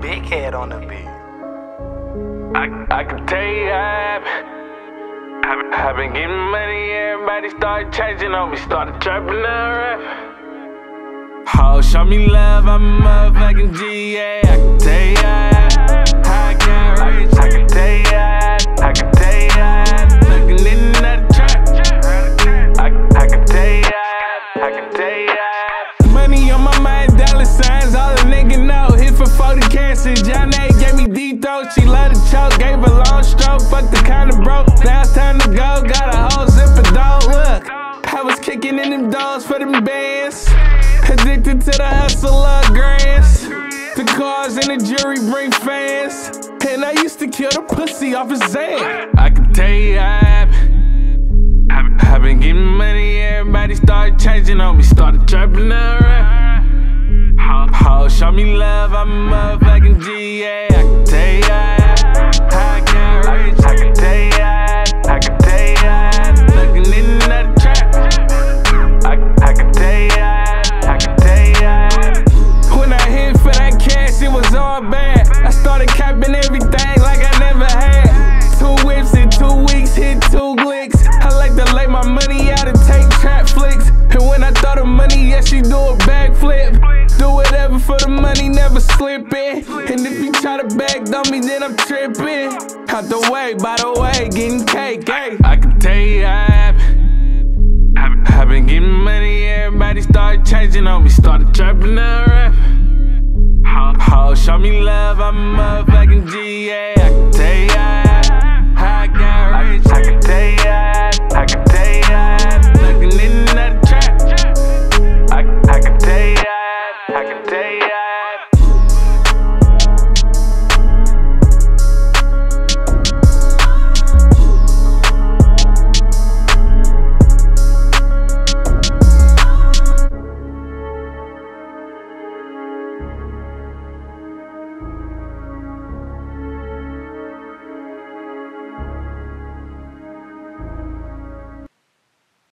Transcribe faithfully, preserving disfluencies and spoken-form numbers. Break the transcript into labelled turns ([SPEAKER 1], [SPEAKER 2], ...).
[SPEAKER 1] Big head on the beat.
[SPEAKER 2] I, I can tell you I've been, I've been getting money, everybody started changing on me, started trapping now rap. Oh, show me love, I'm a motherfucking G, yeah. I can tell you I, I got rich. I can tell you I, I can tell you I, looking in another trap. I, I can tell you I, I can tell you I. Money on my mind, dollar signs, all a nigga know. Hit for forty cases, John A gave me D-throat. She love to choke, gave a long stroke, fuck the kind of broke. Now it's time to go, got a whole zipper dog. Look, I was kicking in them doors for them bands. Addicted to the hustle of grants. The cars and the jury bring fans. And I used to kill the pussy off his Zan. I can tell you I've been, I've been getting money, everybody started changing on me, started trapping now rap. Oh, show me love, I'm a motherfucking G, yeah. I can tell you I, I got rich. I can tell you I, I can tell you I, looking in another trap. I, I can tell you I, I can tell you I. When I hit for that cash, it was all bad. I started capping everything like I never had. Two whips in two weeks, hit two glicks. I like to lay my money out and take trap flicks. And when I throw the money, yeah, she do a backflip. Do whatever for the money, never slipping. And if you try to back on me, then I'm tripping. Out the way, by the way, getting cake, hey. I can tell you I've been, I've been getting money, everybody started changing on me, started trapping now rap. Oh, show me love, I'm a motherfucking G, yeah. I can tell you I, I got rich. I can tell you I.